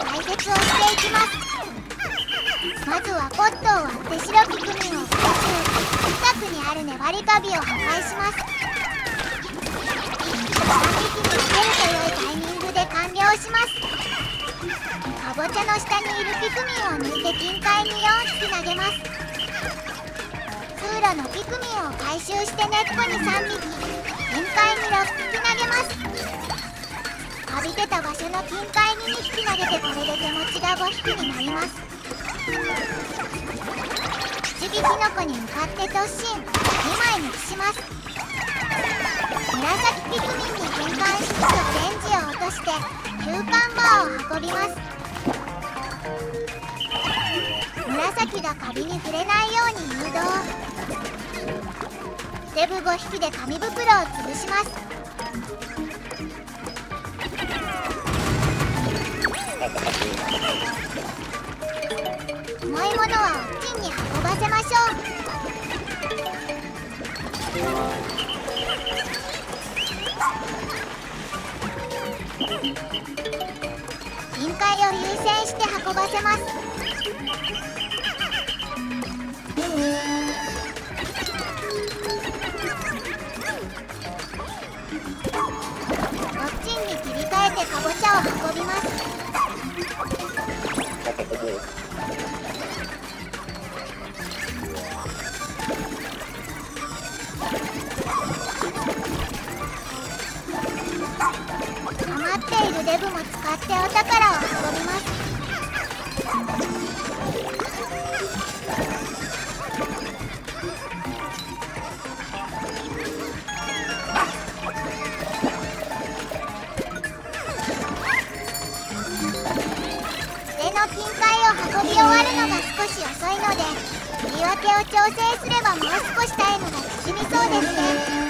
解説をしていきます。まずはポットを割って白ピクミンを回収。近くにある粘りカビを破壊します。3匹に分けると良いタイミングで完了します。かぼちゃの下にいるピクミンを抜いて近海に4匹投げます。通路のピクミンを回収して根っこに3匹、近海に6匹投げます。浴びてた場所の近海に2匹投げて、これで手持ちが5匹になります。口火キノコに向かって突進、2枚にします。紫ピクミンに変換しつつオレンジを落として休館バーを運びます。紫がカビに触れないように誘導。デブ5匹で紙袋を潰します。重いものはおっきんに運ばせましょう。近海を優先して運ばせます。おっちんに切り替えてかぼちゃを運びます。余っているデブも使ってお宝を運びます。腕の近海を運び終わるのが少し遅いので、振り分けを調整すればもう少しタイムが縮みそうですね。